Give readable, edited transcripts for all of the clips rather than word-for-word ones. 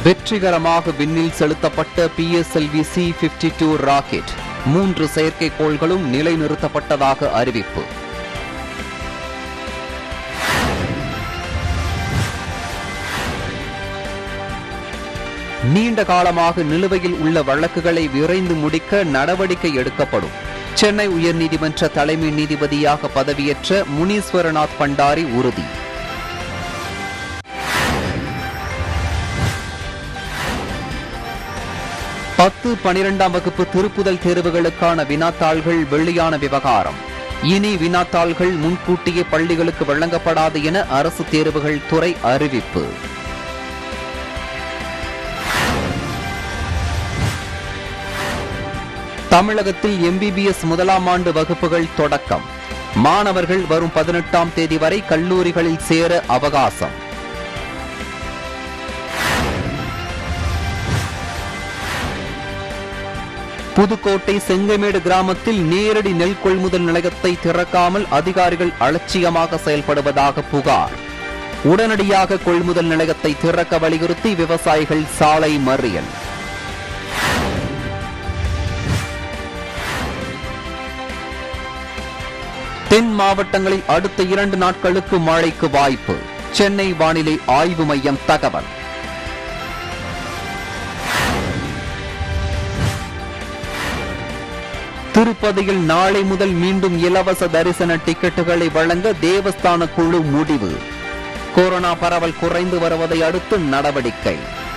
வெற்றிகரமாக விண்ணில் செலுத்தப்பட்ட PSLV C-52 ராக்கெட் 3 செயற்கைக்கோள்களும் நிலைநிறுத்தப்பட்டதாக அறிவிப்பு. நீண்ட காலமாக நிலுவையில் உள்ள வழக்குகளை விரைந்து முடிக்க நடவடிக்கை எடுக்கப்படும். சென்னை உயர்நீதிமன்ற தலைமை நீதிபதியாக பதவியேற்ற முனீஸ்வரநாத் பண்டாரி உறுதி. பத்து 12ஆம் வகுப்பு திருப்புதல் தேர்வுகளுக்கான வினாத்தாள்கள் வெளியான விவகாரம். இனி வினாத்தாள்கள் முன்கூட்டியே பள்ளிகளுக்கு வழங்கப்படாது என அரசு தேர்வுகள் துறை அறிவிப்பு. தமிழகத்தில் MBBS முதலாம் ஆண்டு வகுப்புகள் தொடக்கம். மாணவர்கள் வரும் 18ஆம் தேதி வரை கல்லூரிகளில் சேர அவகாசம். புதுக்கோட்டை செங்கமேடு கிராமத்தில் நேரடி நெல் கொள்முதல் நிலையத்தை திறக்காமல் அதிகாரிகள் அலட்சியமாக செயல்படுவதாக புகார். உடனடியாக கொள்முதல் நிலையத்தை திறக்க வலியுறுத்தி விவசாயிகள் சாலை மறியல். தென் மாவட்டங்களில் அடுத்த 2 நாட்களுக்கு மழைக்கு வாய்ப்பு. சென்னை வானிலை ஆய்வு மையம் தகவல். திருப்பதியில் நாளை முதல் மீண்டும் இலவச தரிசன டிக்கெட்டுகளை வழங்க தேவஸ்தான குழு முடிவு. கொரோனா பரவல் குறைந்து வருவதை அடுத்து நடவடிக்கை.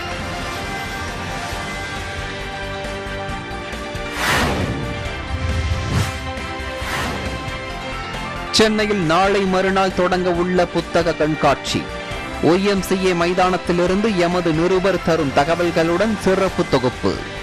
சென்னையில் நாளை மறுநாள் தொடங்க உள்ள புத்தக கண்காட்சி. YMCA மைதானத்திலிருந்து எமது நிருபர் தரும் தகவல்களுடன் சிறப்பு தொகுப்பு.